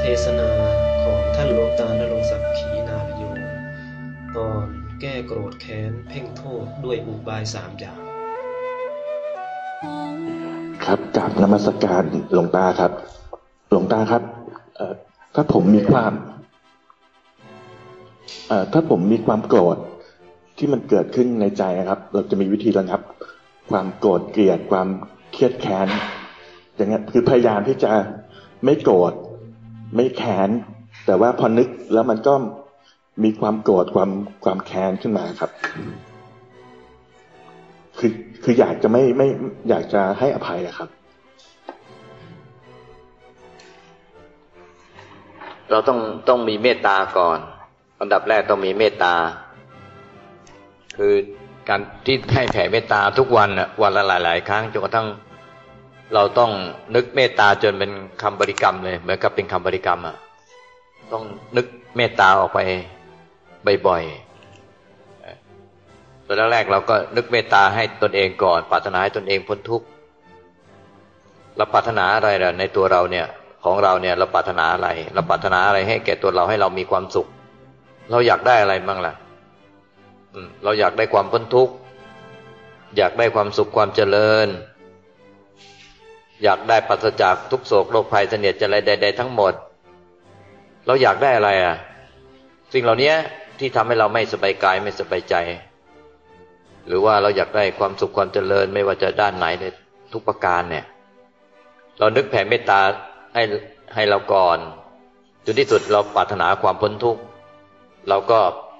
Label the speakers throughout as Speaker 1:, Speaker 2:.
Speaker 1: ศนาของท่านหลวงตาณรงค์ศักดิ์ขีนาลโยตอนแก้โกรธแค้นเพ่งโทษด้วยอุบาย3 อย่าง
Speaker 2: ครับกราบนมัสการหลวงตาครับหลวงตาครับถ้าผมมีความโกรธที่มันเกิดขึ้นในใจนะครับเราจะมีวิธีระงับความโกรธเกลียดความเครียดแค้นอย่างเงี้ยคือพยายามที่จะไม่โกรธไม่แค้นแต่ว่าพอนึกแล้วมันก็มีความโกรธความแค้นขึ้นมาครับคืออยากจะไม่อยากจะให้อภัยอะครับ
Speaker 3: เราต้องมีเมตตาก่อนอันดับแรกต้องมีเมตตาคือการที่ให้แผ่เมตตาทุกวันวันละหลายๆครั้งจนกระทั่งเราต้องนึกเมตตาจนเป็นคำบริกรรมเลยเหมือนกับเป็นคำบริกรรมต้องนึกเมตตาออกไปบ่อยๆตอนแรกเราก็นึกเมตตาให้ตนเองก่อนปรารถนาให้ตนเองพ้นทุกข์เราปรารถนาอะไรล่ะในตัวเราเนี่ยของเราเนี่ยเราปรารถนาอะไรเราปรารถนาอะไรให้แก่ตัวเราให้เรามีความสุขเราอยากได้อะไรบ้างล่ะเราอยากได้ความพ้นทุกข์อยากได้ความสุขความเจริญอยากได้ปราศจากทุกโศกโรคภัยเสนียดจันไรใดๆทั้งหมดเราอยากได้อะไรสิ่งเหล่านี้ที่ทำให้เราไม่สบายกายไม่สบายใจหรือว่าเราอยากได้ความสุขความเจริญไม่ว่าจะด้านไหนในทุกประการเนี่ยเรานึกแผ่เมตตาให้เราก่อนจนที่สุดเราปรารถนาความพ้นทุกข์เราก็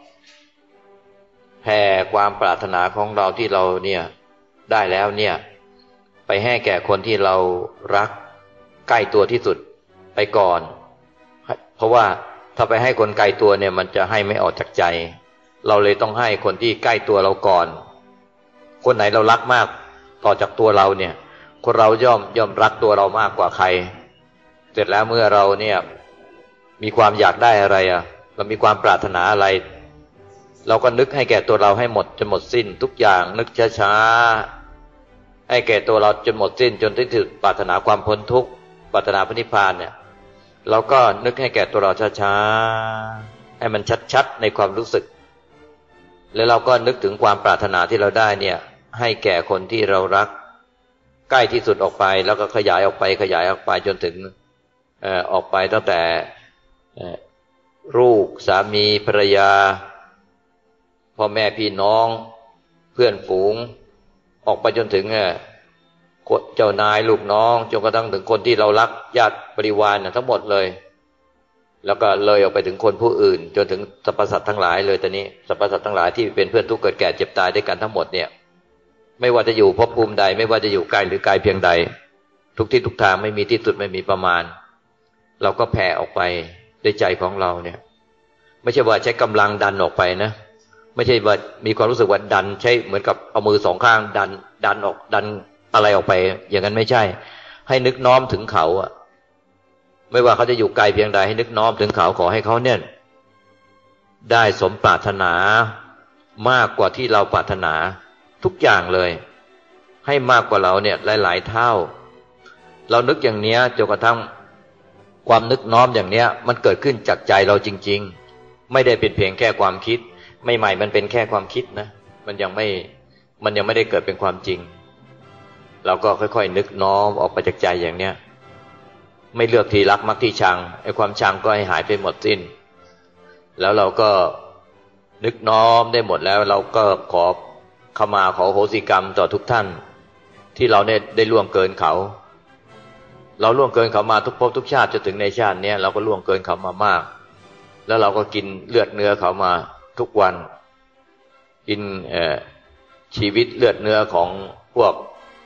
Speaker 3: แผ่ความปรารถนาของเราที่เราเนี่ยได้แล้วเนี่ยไปให้แก่คนที่เรารักใกล้ตัวที่สุดไปก่อนเพราะว่าถ้าไปให้คนไกลตัวเนี่ยมันจะให้ไม่ออกจากใจเราเลยต้องให้คนที่ใกล้ตัวเราก่อนคนไหนเรารักมากต่อจากตัวเราเนี่ยคนเราย่อมรักตัวเรามากกว่าใครเสร็จแล้วเมื่อเราเนี่ยมีความอยากได้อะไรเรามีความปรารถนาอะไรเราก็นึกให้แก่ตัวเราให้หมดจนหมดสิ้นทุกอย่างนึกช้าๆให้แก่ตัวเราจนหมดสิ้นจนถึงปรารถนาความพ้นทุกข์ปรารถนาพระนิพพานเนี่ยเราก็นึกให้แก่ตัวเราช้าๆให้มันชัดๆในความรู้สึกแล้วเราก็นึกถึงความปรารถนาที่เราได้เนี่ยให้แก่คนที่เรารักใกล้ที่สุดออกไปแล้วก็ขยายออกไปจนถึงออกไปตั้งแต่ลูกสามีภรรยาพ่อแม่พี่น้องเพื่อนฝูงออกไปจนถึงเจ้านายลูกน้องจนกระทั่งถึงคนที่เรารักญาติบริวารทั้งหมดเลยแล้วก็เลยออกไปถึงคนผู้อื่นจนถึงสรรพสัตว์ทั้งหลายเลยตอนนี้สรรพสัตว์ทั้งหลายที่เป็นเพื่อนทุกข์เกิดแก่เจ็บตายด้วยกันทั้งหมดเนี่ยไม่ว่าจะอยู่ภพภูมิใดไม่ว่าจะอยู่ไกลหรือไกลเพียงใดทุกที่ทุกทางไม่มีที่สุดไม่มีประมาณเราก็แผ่ออกไปด้วยใจของเราเนี่ยไม่ใช่ว่าใช้กำลังดันออกไปนะไม่ใช่ว่ามีความรู้สึกว่าดันใช้เหมือนกับเอามือ2 ข้างดันออกดันอะไรออกไปอย่างนั้นไม่ใช่ให้นึกน้อมถึงเขาไม่ว่าเขาจะอยู่ไกลเพียงใดให้นึกน้อมถึงเขาขอให้เขาเนี่ยได้สมปรารถนามากกว่าที่เราปรารถนาทุกอย่างเลยให้มากกว่าเราเนี่ยหลายๆเท่าเรานึกอย่างเนี้ยจนกระทั่งความนึกน้อมอย่างเนี้ยมันเกิดขึ้นจากใจเราจริงๆไม่ได้เป็นเพียงแค่ความคิดใหม่ๆมันเป็นแค่ความคิดนะมันยังไม่ได้เกิดเป็นความจริงเราก็ค่อยๆนึกน้อมออกไปจากใจอย่างเนี้ยไม่เลือกที่รักมักที่ชังไอ้ความชังก็ให้หายไปหมดสิ้นแล้วเราก็นึกน้อมได้หมดแล้วเราก็ขอขมาขอโหสิกรรมต่อทุกท่านที่เราได้ล่วงเกินเขาเราล่วงเกินเขามาทุกภพทุกชาติจนถึงในชาตินี้เราก็ล่วงเกินเขามามากแล้วเราก็กินเลือดเนื้อเขามาทุกวันกินชีวิตเลือดเนื้อของพวก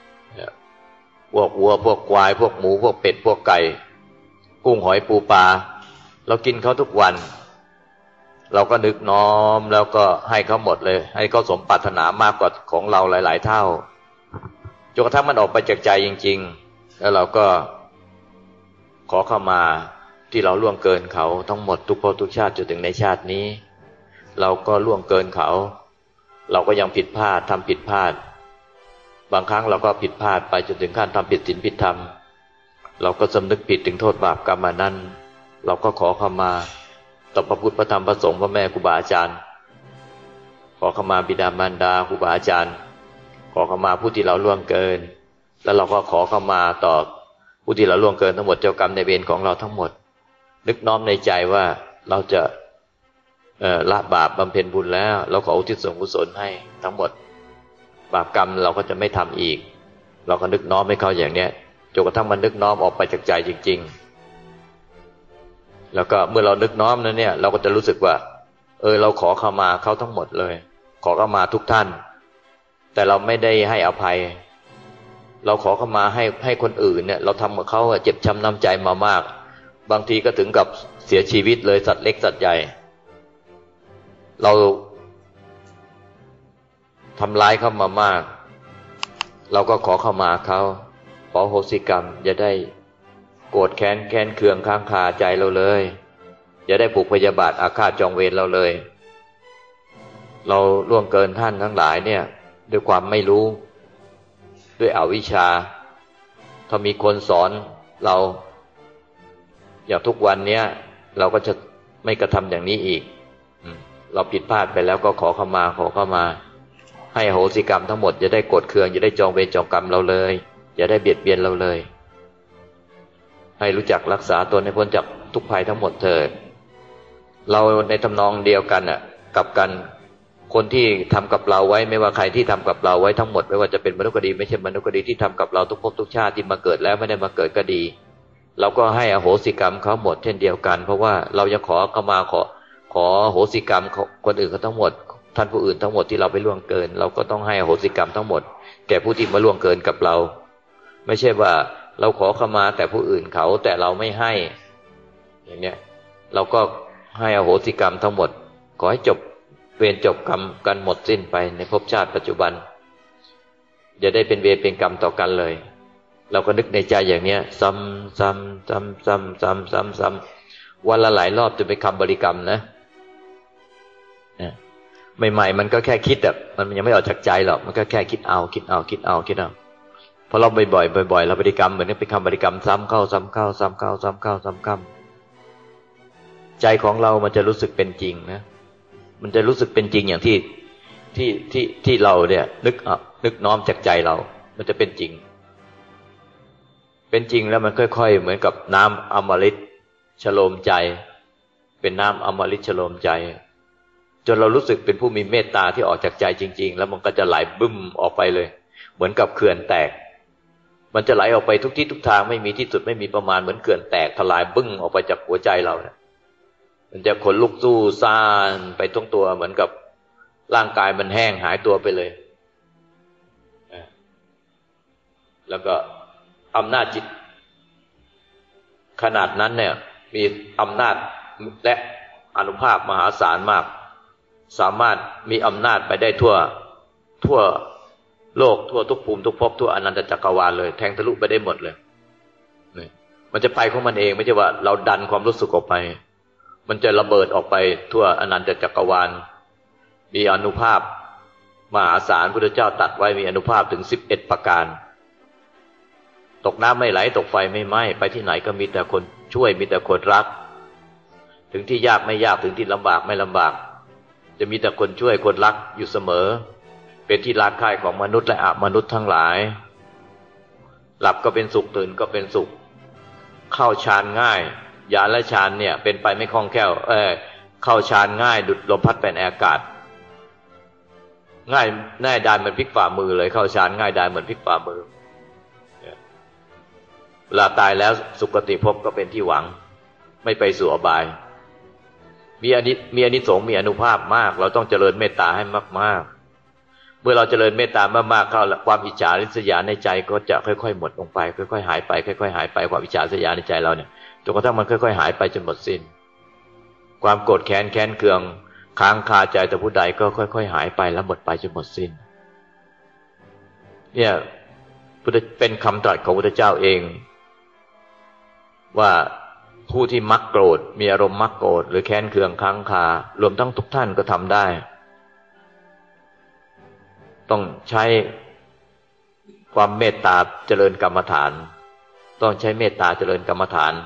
Speaker 3: วัวพวกควายพวกหมูพวกเป็ดพวกไก่กุ้งหอยปูปลาเรากินเขาทุกวันเราก็นึกน้อมแล้วก็ให้เขาหมดเลยให้เขาสมปรารถนามากกว่าของเราหลายๆเท่าจนกระทั่งมันออกไปจากใจจริงๆแล้วเราก็ขอเข้ามาที่เราล่วงเกินเขาทั้งหมดทุกภพทุกชาติจนถึงในชาตินี้เราก็ล่วงเกินเขาเราก็ยังผิดพลาดทำผิดพลาดบางครั้งเราก็ผิดพลาดไปจนถึงขั้นทำผิดศีลผิดธรรมเราก็สำนึกผิดถึงโทษบาปกรรมนั้นเราก็ขอขมาต่อพระพุทธพระธรรมพระสงฆ์พระแม่ครูบาอาจารย์ขอขมาบิดามารดาครูบาอาจารย์ขอขมาผู้ที่เราล่วงเกินแล้วเราก็ขอขมาต่อผู้ที่เราล่วงเกินทั้งหมดเจ้ากรรมในเวรของเราทั้งหมดนึกน้อมในใจว่าเราจะละบาปบำเพ็ญบุญแล้วเราขออุทิศส่วนกุศลให้ทั้งหมดบาปกรรมเราก็จะไม่ทำอีกเราก็นึกน้อมให้เขาอย่างเนี้ยจนกระทั่งมันนึกน้อมออกไปจากใจจริงๆแล้วก็เมื่อเรานึกน้อมนั้นเนี่ยเราก็จะรู้สึกว่าเราขอขมาเขาทั้งหมดเลยขอขมาทุกท่านแต่เราไม่ได้ให้อภัยเราขอขมาให้คนอื่นเนี่ยเราทำกับเขาเจ็บช้ำน้ำใจมามากบางทีก็ถึงกับเสียชีวิตเลยสัตว์เล็กสัตว์ใหญ่เราทำร้ายเขามามากเราก็ขอขมาเขาขอโหสิกรรมอย่าได้โกรธแค้นเคืองค้างคาใจเราเลยอย่าได้ผูกพยาบาทอาฆาตจองเวรเราเลยเราล่วงเกินท่านทั้งหลายเนี่ยด้วยความไม่รู้ด้วยอวิชชาถ้ามีคนสอนเราอย่างทุกวันเนี้ยเราก็จะไม่กระทำอย่างนี้อีกเราผิดพลาดไปแล้วก็ขอเข้ามาให้อโหสิกรรมทั้งหมดอย่าได้โกรธเคืองอย่าได้จองเวรจองกรรมเราเลยอย่าได้เบียดเบียนเราเลยให้รู้จักรักษาตนให้พ้นจากทุกภัยทั้งหมดเถิดเราในทำนองเดียวกันกับกันคนที่ทำกับเราไว้ไม่ว่าใครที่ทำกับเราไว้ทั้งหมดไม่ว่าจะเป็นมนุษย์ก็ดีไม่ใช่มนุษย์ก็ดีที่ทำกับเราทุกภพทุกชาติที่มาเกิดแล้วไม่ได้มาเกิดก็ดีเราก็ให้อโหสิกรรมเขาหมดเช่นเดียวกันเพราะว่าเรายังขอเข้ามาขออโหสิกรรมคนอื่นเขาทั้งหมดท่านผู้อื่นทั้งหมดที่เราไปล่วงเกินเราก็ต้องให้อโหสิกรรมทั้งหมดแก่ผู้ที่มาล่วงเกินกับเราไม่ใช่ว่าเราขอเข้ามาแต่ผู้อื่นเขาแต่เราไม่ให้อย่างเนี้ยเราก็ให้อโหสิกรรมทั้งหมดขอให้จบเวรจบกรรมกันหมดสิ้นไปในภพชาติปัจจุบันอย่าได้เป็นเวรเป็นกรรมต่อกันเลยเราก็นึกในใจอย่างเนี้ยซ้ำวันละหลายรอบจนเป็นคำบริกรรมนะใหม่ๆมันก็แค่คิดมันยังไม่ออกจากใจหรอกมันก็แค่คิดเอาพอเราบ่อยเราบริกรรมเหมือนเป็นคำบริกรรมซ้ำเข้าใจของเรามันจะรู้สึกเป็นจริงนะมันจะรู้สึกเป็นจริงอย่างที่เราเนี่ยนึกน้อมจากใจเรามันจะเป็นจริงแล้วมันค่อยๆเหมือนกับน้ำอมฤตฉโลมใจเป็นน้ำอมฤตฉโลมใจจนเรารู้สึกเป็นผู้มีเมตตาที่ออกจากใจจริงๆแล้วมันก็จะไหลบึ้มออกไปเลยเหมือนกับเขื่อนแตกมันจะไหลออกไปทุกที่ทุกทางไม่มีที่สุดไม่มีประมาณเหมือนเขื่อนแตกทลายบึ้งออกไปจากหัวใจเราเนี่ยมันจะขนลุกสู้ซ่านไปทั้งตัวเหมือนกับร่างกายมันแห้งหายตัวไปเลยแล้วก็อำนาจจิตขนาดนั้นเนี่ยมีอำนาจและอานุภาพมหาศาลมากสามารถมีอำนาจไปได้ทั่วโลกทั่วทุกภูมิทุกภพทั่วอนันตจักรวาลเลยแทงทะลุไปได้หมดเลยมันจะไปของมันเองไม่ใช่ว่าเราดันความรู้สึกออกไปมันจะระเบิดออกไปทั่วอนันตจักรวาลมีอานุภาพมหาศาลพุทธเจ้าตรัสไว้มีอานุภาพถึง11ประการตกน้ำไม่ไหลตกไฟไม่ไหม้ไปที่ไหนก็มีแต่คนช่วยมีแต่คนรักถึงที่ยากไม่ยากถึงที่ลำบากไม่ลำบากจะมีแต่คนช่วยคนรักอยู่เสมอเป็นที่รักใคร่ของมนุษย์และอมนุษย์ทั้งหลายหลับก็เป็นสุขตื่นก็เป็นสุขเข้าฌานง่ายญาณและฌานเนี่ยเป็นไปไม่คล่องแคล่วเข้าฌานง่ายดุจลมพัดไปในอากาศง่ายดายเหมือนพลิกฝ่ามือเลยเข้าฌานง่ายดายเหมือนพลิกฝ่ามือเวลาตายแล้วสุคติภพก็เป็นที่หวังไม่ไปสู่อบายมีอานิสงส์มีอานุภาพมากเราต้องเจริญเมตตาให้มากๆเมื่อเราเจริญเมตตามากๆเข้าความอิจฉาริษยาในใจก็จะค่อยๆหมดลงไปค่อยๆหายไปค่อยๆหายไปความอิจฉาริษยาในใจเราเนี่ยจนกระทั่งมันค่อยๆหายไปจนหมดสิ้นความโกรธแค้นเคืองค้างคาใจต่อผู้ใดก็ค่อยๆหายไปแล้วหมดไปจนหมดสิ้นเนี่ยเป็นคำตรัสของพระพุทธเจ้าเองว่าผู้ที่มักโกรธมีอารมณ์มักโกรธหรือแค้นเคืองค้างคารวมทั้งทุกท่านก็ทำได้ต้องใช้ความเมตตาเจริญกรรมฐานต้องใช้เมตตาเจริญกรรมฐาน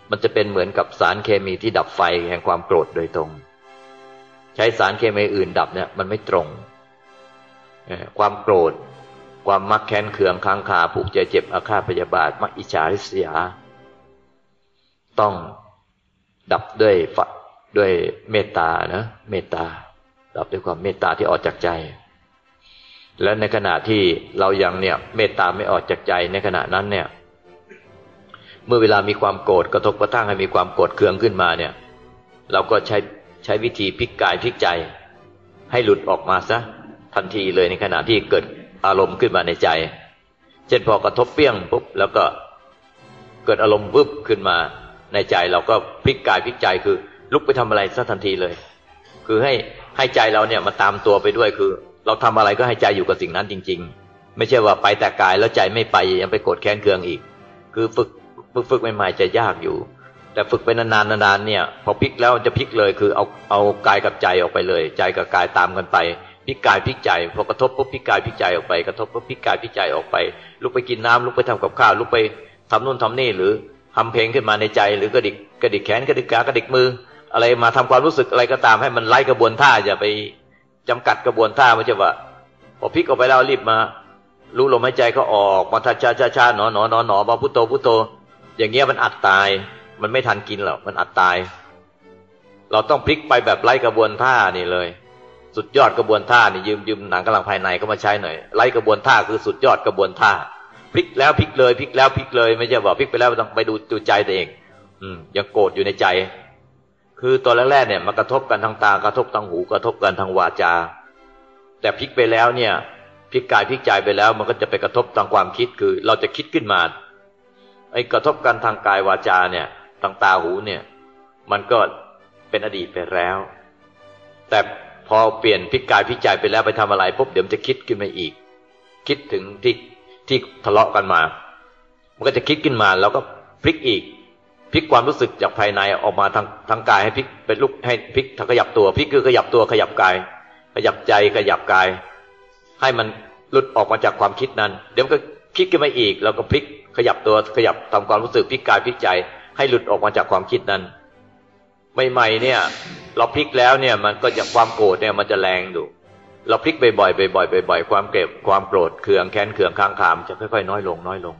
Speaker 3: มันจะเป็นเหมือนกับสารเคมีที่ดับไฟแห่งความโกรธโดยตรงใช้สารเคมีอื่นดับเนี่ยมันไม่ตรงความโกรธความมักแค้นเคืองค้างคาผูกใจเจ็บอาฆาตพยาบาทมักอิจฉาริษยาต้องดับด้วยเมตตานะเมตตาดับด้วยความเมตตาที่ออกจากใจและในขณะที่เรายังเนี่ยเมตตาไม่ออกจากใจในขณะนั้นเนี่ยเมื่อเวลามีความโกรธกระทบกระทั่งให้มีความโกรธเคืองขึ้นมาเนี่ยเราก็ใช้วิธีพลิกกายพลิกใจให้หลุดออกมาซะทันทีเลยในขณะที่เกิดอารมณ์ขึ้นมาในใจเช่นพอกระทบเปี้ยงปุ๊บแล้วก็เกิดอารมณ์วึบขึ้นมาในใจเราก็พลิกกายพลิกใจคือลุกไปทำอะไรซะทันทีเลยคือให้ใจเราเนี่ยมาตามตัวไปด้วยคือเราทำอะไรก็ให้ใจอยู่กับสิ่งนั้นจริงๆไม่ใช่ว่าไปแต่กายแล้วใจไม่ไปยังไปโกรธแค้นเคืองอีกคือฝึกใหม่ๆจะยากอยู่แต่ฝึกไปนานๆเนี่ยพอพลิกแล้วจะพลิกเลยคือเอากายกับใจออกไปเลยใจกับกายตามกันไปพลิกกายพลิกใจพอกระทบปุ๊บพลิกกายพลิกใจออกไปกระทบปุ๊บพลิกกายพลิกใจออกไปลุกไปกินน้ำลุกไปทำกับข้าวลุกไปทำนู่นทำนี่หรือทำเพลงขึ้นมาในใจหรือกระดิกแขนกระดิกขากระดิกมืออะไรมาทำความรู้สึกอะไรก็ตามให้มันไล่กระบวนท่าอย่าไปจำกัดกระบวนท่าไม่ใช่ว่าพอพลิกออกไปแล้วรีบมารู้ลมหายใจก็ออกมาช้าๆหนอมาพุทโธอย่างเงี้ยมันอัดตายมันไม่ทันกินหรอกมันอัดตายเราต้องพลิกไปแบบไล่กระบวนท่านี่เลยสุดยอดกระบวนท่านี่ยืมหนังกำลังภายในก็มาใช้หน่อยไล่กระบวนท่าคือสุดยอดกระบวนท่าพลิกแล้วพลิกเลยพลิกแล้วพลิกเลยไม่ใช่ว่าพลิกไปแล้วต้องไปดูใจตัวเองยังโกรธอยู่ในใจคือตอนแรกๆเนี่ยมากระทบกันทางตากระทบทางหูกระทบกันทางวาจาแต่พลิกไปแล้วเนี่ยพลิกกายพลิกใจไปแล้วมันก็จะไปกระทบทางความคิดคือเราจะคิดขึ้นมาไอ้กระทบกันทางกายวาจาเนี่ยทางตาหูเนี่ยมันก็เป็นอดีตไปแล้วแต่พอเปลี่ยนพลิกกายพลิกใจไปแล้วไปทำอะไรปุ๊บเดี๋ยวมันจะคิดขึ้นมาอีกคิดถึงที่ทะเลาะกันมามันก็จะคิดขึ้นมาแล้วก็พลิกอีกพลิกความรู้สึกจากภายในออกมาทางกายให้พลิกเป็นลุกให้พลิกขยับตัวพลิกคือขยับตัวขยับกายขยับใจขยับกายให้มันหลุดออกมาจากความคิดนั้นเดี๋ยวก็คิดขึ้นมาอีกแล้วก็พลิกขยับตัวขยับทำความรู้สึกพลิกกายพลิกใจให้หลุดออกมาจากความคิดนั้นใหม่ๆเนี่ยเราพลิกแล้วเนี่ยมันก็จะความโกรธเนี่ยมันจะแรงดูเราพลิกบ่อยๆความเก็บความโกรธเคืองแค้นเคืองค้างคามจะค่อยๆน้อยลง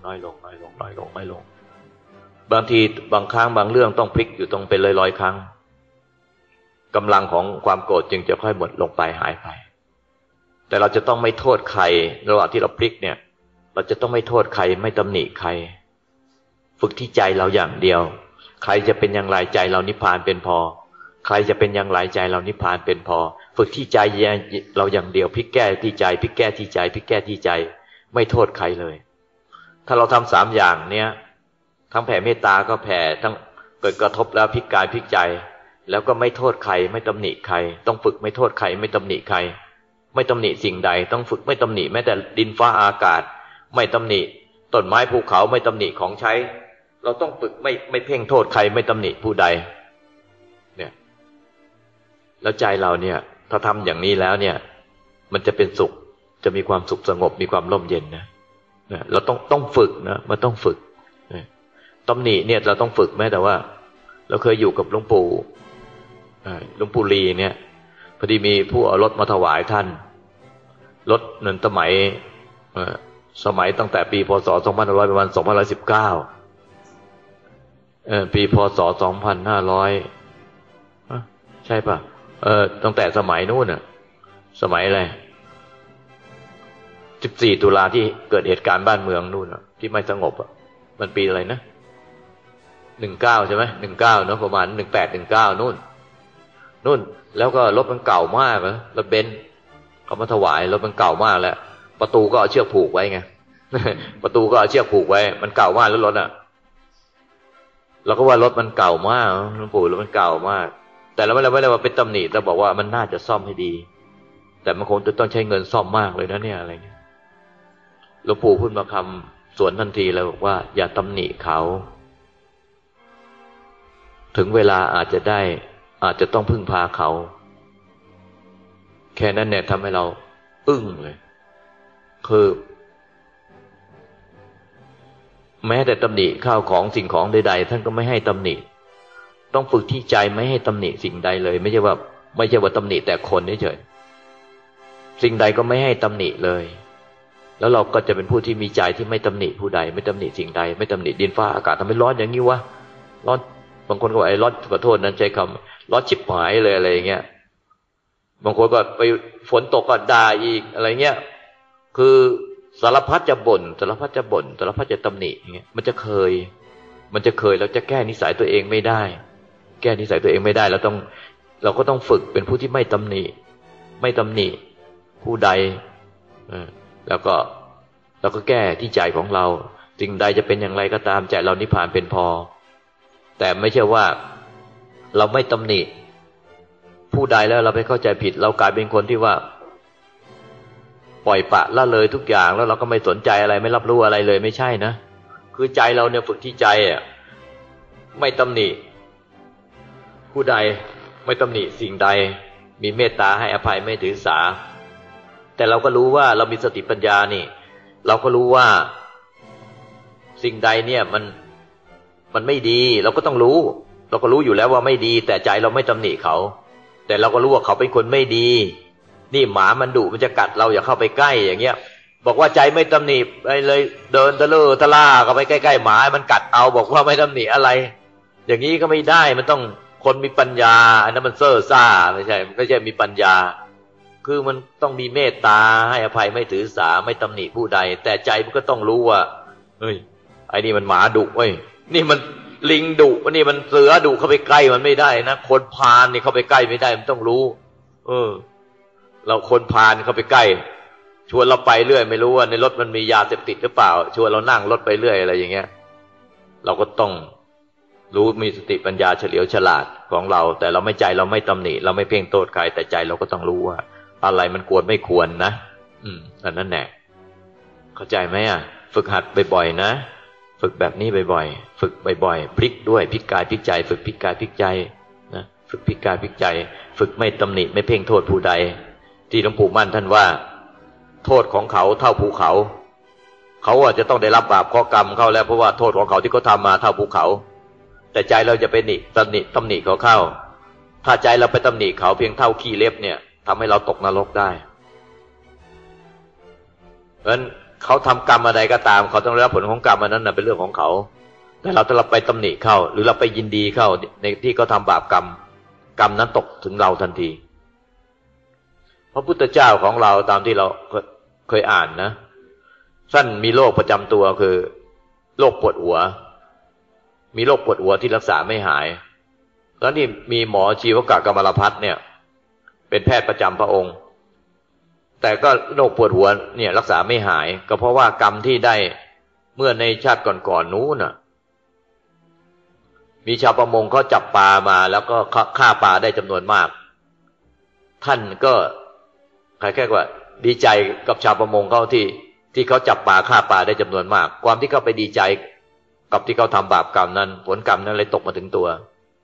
Speaker 3: บางทีบางครั้งบางเรื่องต้องพลิกอยู่ตรงเป็นร้อยๆครั้งกำลังของความโกรธจึงจะค่อยหมดลงไปหายไปแต่เราจะต้องไม่โทษใครระหว่างที่เราพลิกเนี่ยเราจะต้องไม่โทษใครไม่ตำหนิใครฝึกที่ใจเราอย่างเดียวใครจะเป็นอย่างไรใจเรานิพพานเป็นพอใครจะเป็นอย่างไรใจเรานิพพานเป็นพอฝึกที่ใจเราอย่างเดียวพลิกแก้ที่ใจพลิกแก้ที่ใจพลิกแก้ที่ใจไม่โทษใครเลยถ้าเราทำ3อย่างเนี้ยทั้งแผ่เมตตาก็แผ่ทั้งเกิดกระทบแล้วพลิกกายพลิกใจแล้วก็ไม่โทษใครไม่ตำหนิใครต้องฝึกไม่โทษใครไม่ตำหนิใครไม่ตำหนิสิ่งใดต้องฝึกไม่ตำหนิแม้แต่ดินฟ้าอากาศไม่ตำหนิต้นไม้ภูเขาไม่ตำหนิของใช้เราต้องฝึกไม่เพ่งโทษใครไม่ตำหนิผู้ใดเนี่ยแล้วใจเราเนี่ยถ้าทำอย่างนี้แล้วเนี่ยมันจะเป็นสุขจะมีความสุขสงบมีความร่มเย็นนะเราต้องฝึกนะมันต้องฝึกตำหนิเนี่ยเราต้องฝึกแม้แต่ว่าเราเคยอยู่กับหลวงปู่ลีเนี่ยพอดีมีผู้เอารถมาถวายท่านรถนั้นสมัยตั้งแต่ปีพศ2500ประมาณ2519ปีพศ2500ใช่ป่ะตั้งแต่สมัยนู้นน่ะสมัยอะไร14ตุลาที่เกิดเหตุการณ์บ้านเมืองนู่นน่ะที่ไม่สงบอ่ะมันปีอะไรนะ19ใช่ไหม19เนาะประมาณ18-19นู่นแล้วก็รถมันเก่ามากนะรถเบนซ์เขามาถวายรถมันเก่ามากแล้วประตูก็เอาเชือกผูกไว้ไง ประตูก็เอาเชือกผูกไว้มันเก่ามากแล้วรถอ่ะเราก็ว่ารถมันเก่ามากหลวงปู่รถมันเก่ามากแต่เราไม่ได้ว่าเป็นตำหนิเราบอกว่ามันน่าจะซ่อมให้ดีแต่มันคงจะต้องใช้เงินซ่อมมากเลยนะเนี่ยอะไรเงี้ยหลวงปู่พูดมาคำสวนทันทีเลยบอกว่าอย่าตำหนิเขาถึงเวลาอาจจะต้องพึ่งพาเขาแค่นั้นเนี่ยทำให้เราอึ้งเลยคือแม้แต่ตำหนิข้าวของสิ่งของใดๆท่านก็ไม่ให้ตำหนิต้องฝึกที่ใจไม่ให้ตำหนิสิ่งใดเลยไม่ใช่ว่าตำหนิแต่คนเฉยๆสิ่งใดก็ไม่ให้ตำหนิเลยแล้วเราก็จะเป็นผู้ที่มีใจที่ไม่ตำหนิผู้ใดไม่ตำหนิสิ่งใดไม่ตำหนิดินฟ้าอากาศทำไมร้อนอย่างนี้วะร้อนบางคนก็บอกไอ้ร้อนขอโทษนั้นใช้คำร้อนชิบหายเลยอะไรอย่างเงี้ยบางคนก็ไปฝนตกก็ด่าอีกอะไรเงี้ยคือสารพัดจะบ่นสารพัดจะตำหนิอย่างเงี้ยมันจะเคยเราจะแก้นิสัยตัวเองไม่ได้แก้นิสัยตัวเองไม่ได้เราก็ต้องฝึกเป็นผู้ที่ไม่ตำหนิผู้ใดแล้วก็แก้ที่ใจของเราสิ่งใดจะเป็นอย่างไรก็ตามใจเรานิพพานเป็นพอแต่ไม่ใช่ว่าเราไม่ตำหนิผู้ใดแล้วเราไปเข้าใจผิดเรากลายเป็นคนที่ว่าปล่อยปละละเลยทุกอย่างแล้วเราก็ไม่สนใจอะไรไม่รับรู้อะไรเลยไม่ใช่นะคือใจเราเนี่ยฝึกที่ใจไม่ตำหนิผู้ใดไม่ตำหนิสิ่งใดมีเมตตาให้อภัยไม่ถือสาแต่เราก็รู้ว่าเรามีสติปัญญานี่เราก็รู้ว่าสิ่งใดเนี่ยมันไม่ดีเราก็ต้องรู้เราก็รู้อยู่แล้วว่าไม่ดีแต่ใจเราไม่ตำหนิเขาแต่เราก็รู้ว่าเขาเป็นคนไม่ดีนี่หมามันดุมันจะกัดเราอย่าเข้าไปใกล้อย่างเงี้ยบอกว่าใจไม่ตำหนิไปเลยเดินตะลื่อตะล่าเข้าไปใกล้ๆหมามันกัดเอาบอกว่าไม่ตำหนิอะไรอย่างนี้ก็ไม่ได้มันต้องคนมีปัญญาอันนั้นมันเซ่อซ่าไม่ใช่มีปัญญาคือมันต้องมีเมตตาให้อภัยไม่ถือสาไม่ตำหนิผู้ใดแต่ใจมันก็ต้องรู้ว่าเฮ้ยไอ้นี่มันหมาดุเว้ยนี่มันลิงดุนี่มันเสือดุเข้าไปใกล้มันไม่ได้นะคนพาลนี่เข้าไปใกล้ไม่ได้มันต้องรู้เราคนพาลเข้าไปใกล้ชวนเราไปเรื่อยไม่รู้ว่าในรถมันมียาเสพติดหรือเปล่าชวนเรานั่งรถไปเรื่อยอะไรอย่างเงี้ยเราก็ต้องรู้มีสติปัญญาเฉลียวฉลาดของเราแต่เราไม่ใจเราไม่ตำหนิเราไม่เพ่งโทษใครแต่ใจเราก็ต้องรู้ว่าอะไรมันควรไม่ควรนะอันนั้นแหละเข้าใจไหมฝึกหัดบ่อยๆนะฝึกแบบนี้บ่อยๆฝึกบ่อยๆพลิกด้วยพลิกกายพลิกใจฝึกพลิกกายพลิกใจนะฝึกพลิกกายพลิกใจฝึกไม่ตำหนิไม่เพ่งโทษผู้ใดที่หลวงปู่มั่นท่านว่าโทษของเขาเท่าภูเขาเขาจะต้องได้รับบาปข้อกรรมเข้าแล้วเพราะว่าโทษของเขาที่เขาทำมาเท่าภูเขาแต่ใจเราจะไปตำหนิเขาเข้าถ้าใจเราไปตำหนิเขาเพียงเท่าขี้เล็บเนี่ยทำให้เราตกนรกได้เพราะฉะนั้นเขาทำกรรมอะไรก็ตามเขาต้องได้รับผลของกรรมอันนั้นเป็นเรื่องของเขาแต่ถ้าเราไปตำหนิเขาหรือเราไปยินดีเข้าในที่เขาทำบาปกรรมนั้นตกถึงเราทันทีพระพุทธเจ้าของเราตามที่เราเคยอ่านนะท่านมีโรคประจำตัวคือโรคปวดหัวมีโรคปวดหัวที่รักษาไม่หายแล้วนี่มีหมอชีวกกมลพัฒน์เนี่ยเป็นแพทย์ประจำพระองค์แต่ก็โรคปวดหัวเนี่ยรักษาไม่หายก็เพราะว่ากรรมที่ได้เมื่อในชาติก่อนๆนู้นน่ะมีชาวประมงเขาจับปลามาแล้วก็ฆ่าปลาได้จำนวนมากท่านก็แค่ว่าดีใจกับชาวประมงเขาที่เขาจับปลาฆ่าปลาได้จำนวนมากความที่เขาไปดีใจกับที่เขาทำบาปกรรมนั้นผลกรรมนั้นเลยตกมาถึงตัว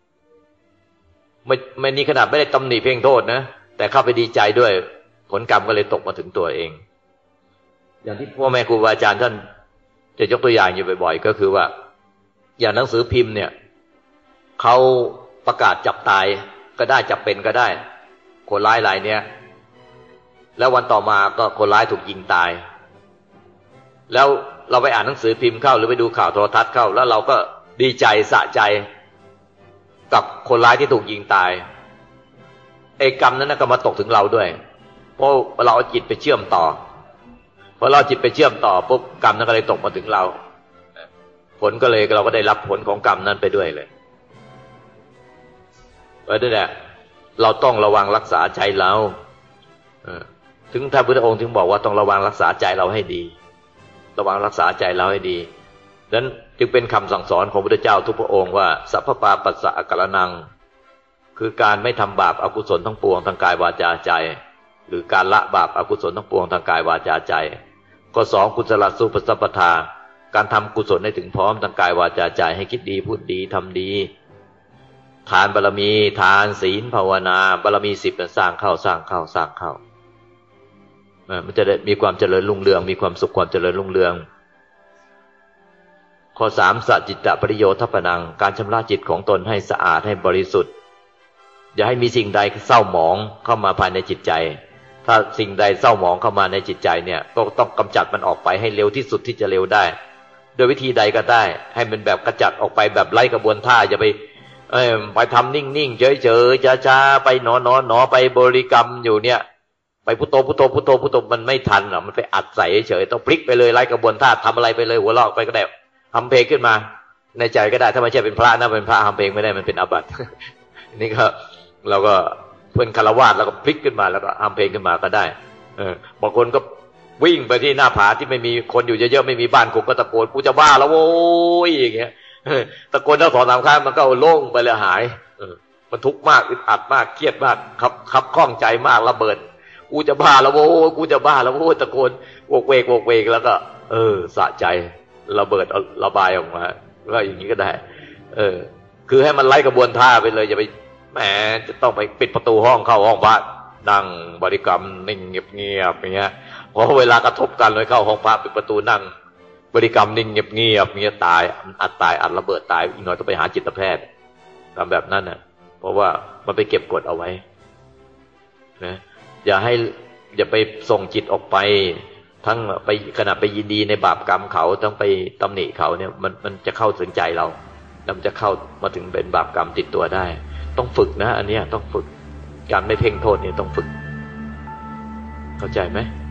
Speaker 3: ไม่นี่ขนาดไม่ได้ตำหนิเพ่งโทษนะแต่เข้าไปดีใจด้วยผลกรรมก็เลยตกมาถึงตัวเองอย่างที่พ่อแม่ครูบาอาจารย์ท่านจะยกตัวอย่างอยู่บ่อยๆก็คือว่าอย่างหนังสือพิมพ์เนี่ยเขาประกาศจับตายก็ได้จับเป็นก็ได้คนร้ายรายเนี้ยแล้ววันต่อมาก็คนร้ายถูกยิงตายแล้วเราไปอ่านหนังสือพิมพ์เข้าหรือไปดูข่าวโทรทัศน์เข้าแล้วเราก็ดีใจสะใจกับคนร้ายที่ถูกยิงตายไอ้กรรมนั้นก็มาตกถึงเราด้วยเพราะเราเอาจิตไปเชื่อมต่อพอเราจิตไปเชื่อมต่อปุ๊บกรรมนั้นก็เลยตกมาถึงเราผลก็เลยเราก็ได้รับผลของกรรมนั้นไปด้วยเลยเพราะนั่นแหละเราต้องระวังรักษาใจเราถึงท่านพุทธองค์ถึงบอกว่าต้องระวังรักษาใจเราให้ดีระวังรักษาใจเราให้ดีดังนั้นจึงเป็นคำสั่งสอนของพระพุทธเจ้าทุกพระองค์ว่าสัพพปาปัสสะกัลลนังคือการไม่ทำบาปอกุศลทั้งปวงทางกายวาจาใจหรือการละบาปอกุศลทั้งปวงทางกายวาจาใจข้อ2กุศลสุปสัพพทาการทำกุศลให้ถึงพร้อมทางกายวาจาใจให้คิดดีพูดดีทำดีทานบารมีทานศีลภาวนาบารมี10สร้างเข้ามันจะได้มีความเจริญรุ่งเรืองมีความสุขความเจริญรุ่งเรืองข้อ3สัจจิตตปริโยทัปปนังการชำระจิตของตนให้สะอาดให้บริสุทธิ์อย่าให้มีสิ่งใดเศร้าหมองเข้ามาภายในจิตใจถ้าสิ่งใดเศร้าหมองเข้ามาในจิตใจเนี่ยก็ต้องกำจัดมันออกไปให้เร็วที่สุดที่จะเร็วได้โดยวิธีใดก็ได้ให้มันแบบกระจัดออกไปแบบไร้กระบวนท่าอย่าไปทำนิ่งๆเฉยๆช้าๆไปหนอไปบริกรรมอยู่เนี่ยไปพุทโธพุทโธพุทโธพุทโธมันไม่ทันหรอกมันไปอัดใส่เฉยๆต้องพลิกไปเลยไร้กระบวนท่าทำอะไรไปเลยหัวเราะไปก็ได้ทำเพลงขึ้นมาในใจก็ได้ถ้าไม่ใช่เป็นพระนะเป็นพระทำเพลงไม่ได้มันเป็นอาบัติ นี่ก็เราก็เพื่อนคารวะแล้วก็พลิกขึ้นมาแล้วก็ทำเพลงขึ้นมาก็ได้บางคนก็วิ่งไปที่หน้าผาที่ไม่มีคนอยู่เยอะๆไม่มีบ้านคนก็ตะโกนกูจะบ้าแล้วโว้ยอย่างเงี้ยตะโกนทั้ง2-3 ครั้งมันก็โล่งไปเลยหายมันทุกข์มากอึดอัดมากเครียดมากขับข้องใจมากระเบิดกูจะบ้าแล้วโว้ยกูจะบ้าแล้วโว้ยตะโกนโวกเวกแล้วก็สะใจระเบิดระบายออกมาก็อย่างนี้ก็ได้คือให้มันไล่กระบวนท่าไปเลยอย่าไปแหมจะต้องไปปิดประตูห้องเข้าห้องพระนั่งบริกรรมนิ่งเงียบๆอย่างเงี้ยพอเวลากระทบกันเลยเข้าห้องพระปิดประตูนั่งบริกรรมนิ่งเงียบเงี้ยตายอัดระเบิดตายอีกหน่อยต้องไปหาจิตแพทย์ทำแบบนั้นน่ะเพราะว่ามันไปเก็บกดเอาไว้นะอย่าไปส่งจิตออกไปทั้งไปขณะไปยินดีในบาปกรรมเขาทั้งไปตำหนิเขาเนี่ยมันจะเข้าถึงใจเราแล้วมันจะเข้ามาถึงเป็นบาปกรรมติดตัวได้ต้องฝึกนะอันนี้ต้องฝึกการไม่เพ่งโทษเนี่ยต้องฝึกเข้าใจไหม